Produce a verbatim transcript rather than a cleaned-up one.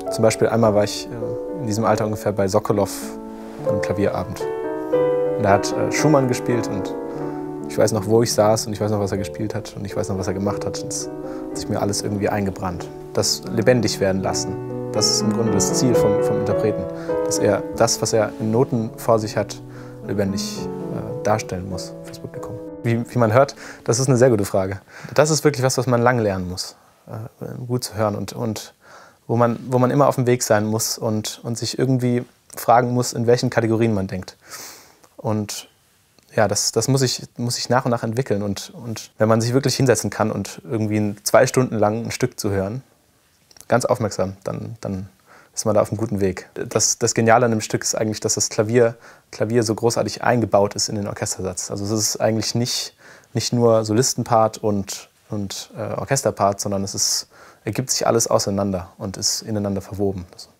Zum Beispiel einmal war ich in diesem Alter ungefähr bei Sokolow am Klavierabend. Und er hat Schumann gespielt und ich weiß noch, wo ich saß und ich weiß noch, was er gespielt hat und ich weiß noch, was er gemacht hat. Und es hat sich mir alles irgendwie eingebrannt. Das lebendig werden lassen, das ist im Grunde das Ziel vom, vom Interpreten. Dass er das, was er in Noten vor sich hat, lebendig äh, darstellen muss fürs Publikum. Wie, wie man hört, das ist eine sehr gute Frage. Das ist wirklich was, was man lange lernen muss, äh, gut zu hören und, und wo, man, wo man immer auf dem Weg sein muss und, und sich irgendwie fragen muss, in welchen Kategorien man denkt. Und ja, das, das muss, ich, muss ich nach und nach entwickeln. Und, und wenn man sich wirklich hinsetzen kann und irgendwie zwei Stunden lang ein Stück zu hören, ganz aufmerksam, dann, dann ist man da auf einem guten Weg. Das, das Geniale an dem Stück ist eigentlich, dass das Klavier, Klavier so großartig eingebaut ist in den Orchestersatz. Also es ist eigentlich nicht, nicht nur Solistenpart und, und äh, Orchesterpart, sondern es ist, ergibt sich alles auseinander und ist ineinander verwoben.